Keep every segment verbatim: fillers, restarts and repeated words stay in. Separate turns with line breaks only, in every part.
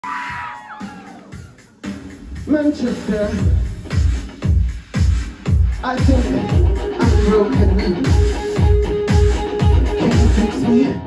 Manchester, I think I'm broken. Can you fix me?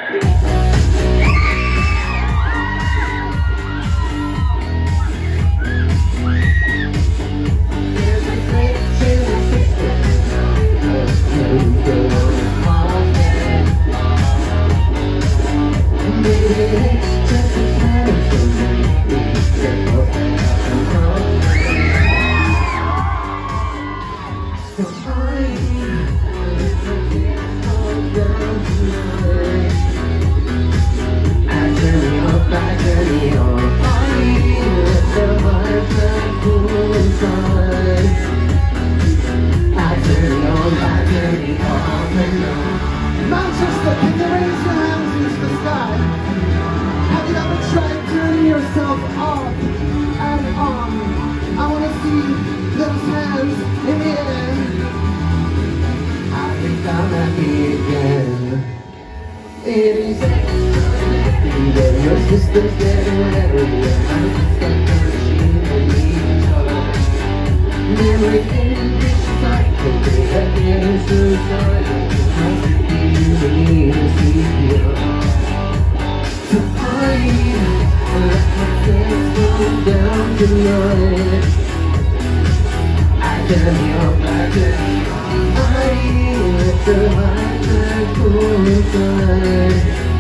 Manchester, can you raise your hands into the sky? Have you ever tried turning yourself off and on? I want to see those hands in the air. I think I'm happy again. It is that your sister's getting ready. I'm stuck on a machine and need touch. Everything is cycle, they're getting suicidal. You need to see you. So I let my face go down tonight. I turn me up, I turn me on. I let the light that cool inside.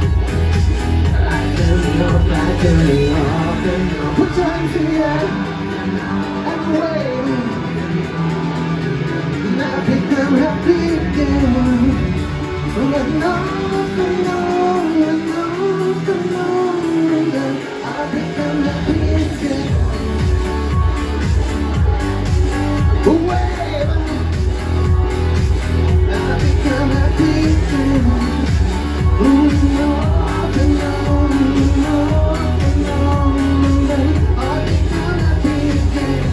I turn me up, I turn me off and on. Put your hands in the air and wave. Now I think I'm happy again. When I know, I know, I know, I know that I become happy again. Wave, I become happy again. Ooh, no, I know, I know, I know that I become happy again.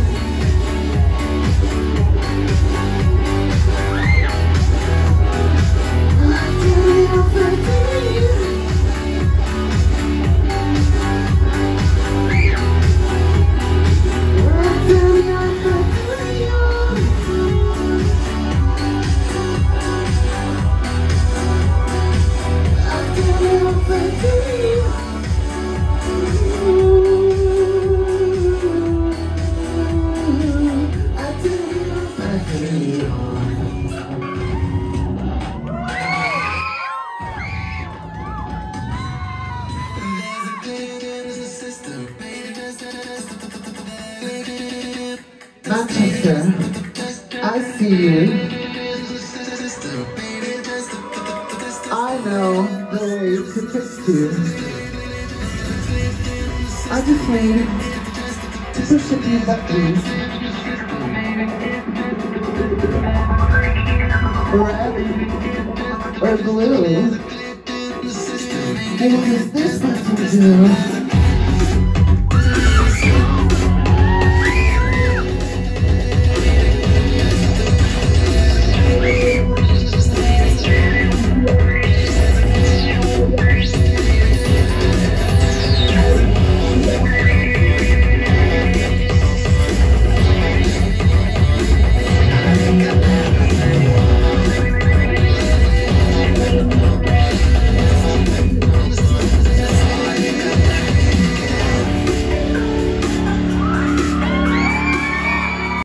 Manchester, I see you. I know the way to fix you. I just need to push a few buttons. Red or blue. What does this button do?